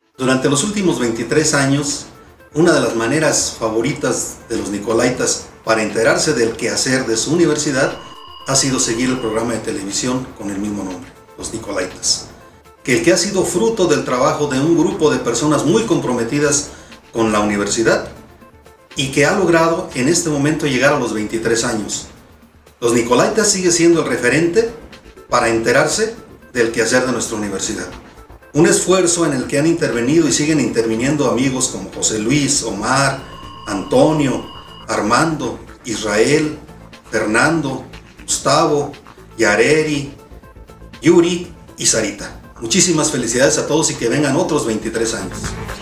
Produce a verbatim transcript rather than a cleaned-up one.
Durante los últimos veintitrés años, una de las maneras favoritas de los Nicolaitas para enterarse del quehacer de su universidad ha sido seguir el programa de televisión con el mismo nombre, Los Nicolaitas, que el que ha sido fruto del trabajo de un grupo de personas muy comprometidas con la universidad y que ha logrado en este momento llegar a los veintitrés años. Los Nicolaitas sigue siendo el referente para enterarse del quehacer de nuestra universidad. Un esfuerzo en el que han intervenido y siguen interviniendo amigos como José Luis, Omar, Antonio, Armando, Israel, Fernando, Gustavo, Yareri, Yuri y Sarita. Muchísimas felicidades a todos y que vengan otros veintitrés años.